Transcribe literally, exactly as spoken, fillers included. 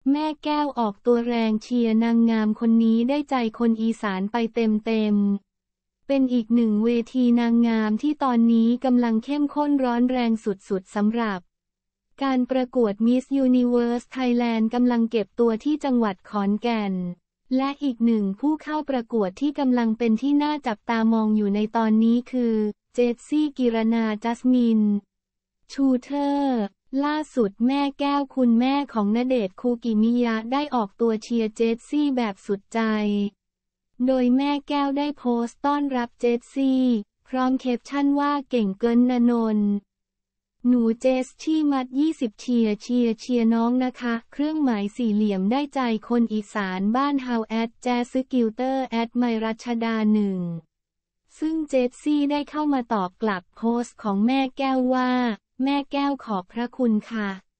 แม่แก้วออกตัวแรงเชียร์นางงามคนนี้ได้ใจคนอีสานไปเต็มๆเป็นอีกหนึ่งเวทีนางงามที่ตอนนี้กำลังเข้มข้นร้อนแรงสุดๆสำหรับการประกวด Miss Universe Thailand กำลังเก็บตัวที่จังหวัดขอนแก่นและอีกหนึ่งผู้เข้าประกวดที่กำลังเป็นที่น่าจับตามองอยู่ในตอนนี้คือเจสซี่กิรณาจัสมินชูเทอร์ล่าสุดแม่แก้วคุณแม่ของณเดชน์คูกิมิยะได้ออกตัวเชียร์เจสซี่แบบสุดใจโดยแม่แก้วได้โพสต์ต้อนรับเจสซี่พร้อมแคปชั่นว่าเก่งเกินนนนหนูเจสที่มัดยี่สิบเชียร์เชียร์เชียร์น้องนะคะเครื่องหมายสี่เหลี่ยมได้ใจคนอีสานบ้านเฮาแอดแจสกิลเตอร์แอดไมรัชดาหนึ่งซึ่งเจสซี่ได้เข้ามาตอบกลับโพสต์ของแม่แก้วว่าแม่แก้วขอบพระคุณค่ะ